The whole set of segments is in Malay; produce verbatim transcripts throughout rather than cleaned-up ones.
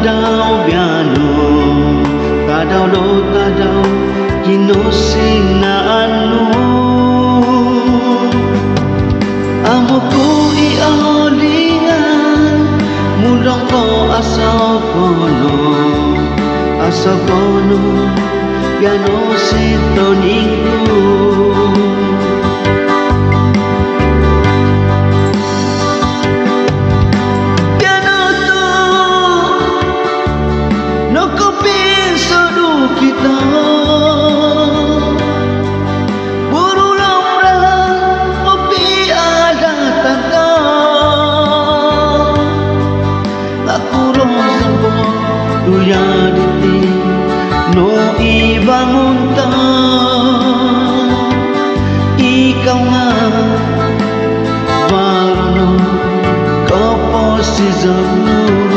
tadau biano tadau lo tadau kinosina anu amuku i alingan mulong ko asal kono asal kono piano sintoningku piano tu no kopin sodu kita burulang rang opi ada tanda aku rozabo duya diti no ibangun ta ikaw nga warno kaposisan mo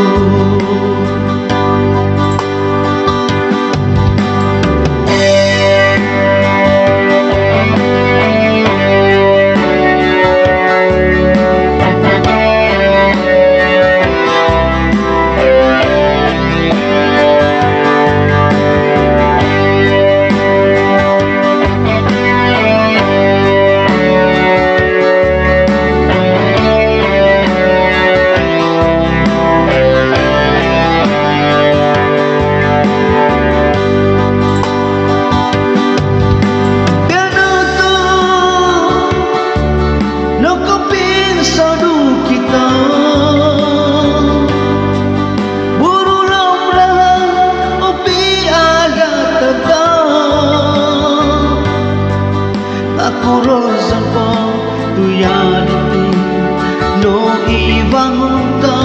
aku rozan po tuyaditi no ibangun ta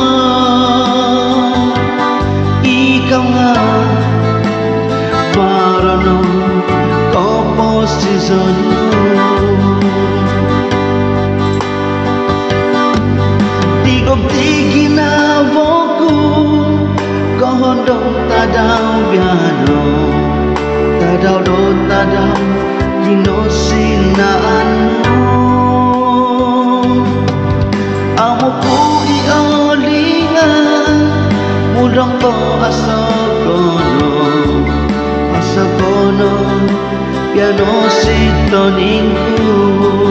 ikaw nga parano kaposisan mo tigog di ginawa ko kahondong tadau biano tadau do tadau kinosinaan mo amuku i alingan mulang ko asa kono asa kono piano sintoningku